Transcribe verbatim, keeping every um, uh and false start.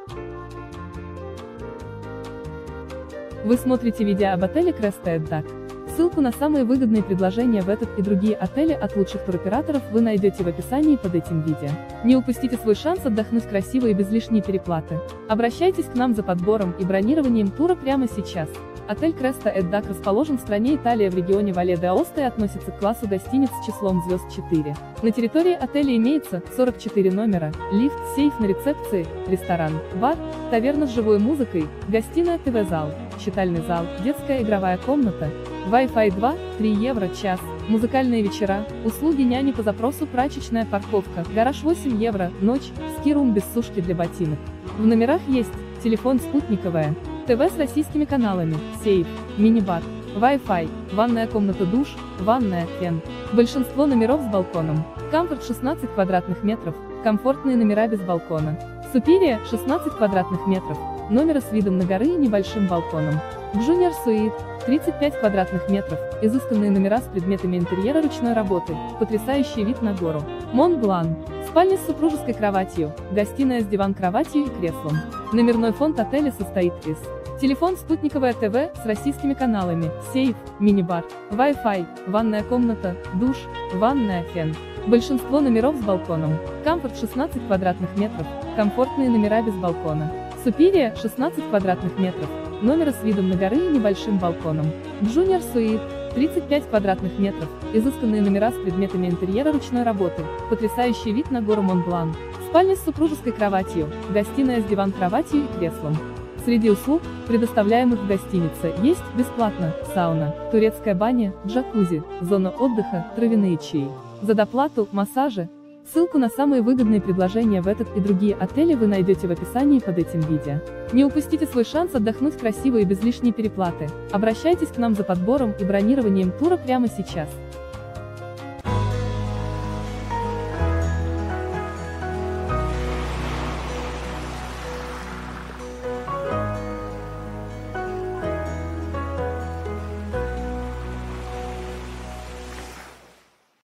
Вы смотрите видео об отеле Cresta at Dock. Ссылку на самые выгодные предложения в этот и другие отели от лучших туроператоров вы найдете в описании под этим видео. Не упустите свой шанс отдохнуть красиво и без лишней переплаты. Обращайтесь к нам за подбором и бронированием тура прямо сейчас. Отель Cresta at Dock расположен в стране Италия в регионе Вале-де-Аоста и относится к классу гостиниц с числом звезд четыре. На территории отеля имеется сорок четыре номера, лифт, сейф на рецепции, ресторан, бар, таверна с живой музыкой, гостиная, ТВ-зал, читальный зал, детская игровая комната, Wi-Fi два, три евро час, музыкальные вечера, услуги няни по запросу, прачечная, парковка, гараж восемь евро, ночь, ски-рум без сушки для ботинок. В номерах есть телефон спутниковая, ТВ с российскими каналами, сейф, мини-бар, Wi-Fi, ванная комната, душ, ванная, фен. Большинство номеров с балконом. Комфорт шестнадцать квадратных метров, комфортные номера без балкона. Суперия шестнадцать квадратных метров, номера с видом на горы и небольшим балконом. Junior Suite тридцать пять квадратных метров, изысканные номера с предметами интерьера ручной работы, потрясающий вид на гору. Монблан. Спальня с супружеской кроватью, гостиная с диван-кроватью и креслом. Номерной фонд отеля состоит из: телефон спутниковое ТВ с российскими каналами, сейф, мини-бар, Wi-Fi, ванная комната, душ, ванная, фен. Большинство номеров с балконом. Комфорт шестнадцать квадратных метров, комфортные номера без балкона. Суперия шестнадцать квадратных метров, номера с видом на горы и небольшим балконом. Junior Suite тридцать пять квадратных метров, изысканные номера с предметами интерьера ручной работы, потрясающий вид на гору Монблан. Спальня с супружеской кроватью, гостиная с диван-кроватью и креслом. Среди услуг, предоставляемых в гостинице, есть бесплатно сауна, турецкая баня, джакузи, зона отдыха, травяные чаи. За доплату, массажи. Ссылку на самые выгодные предложения в этот и другие отели вы найдете в описании под этим видео. Не упустите свой шанс отдохнуть красиво и без лишней переплаты. Обращайтесь к нам за подбором и бронированием тура прямо сейчас.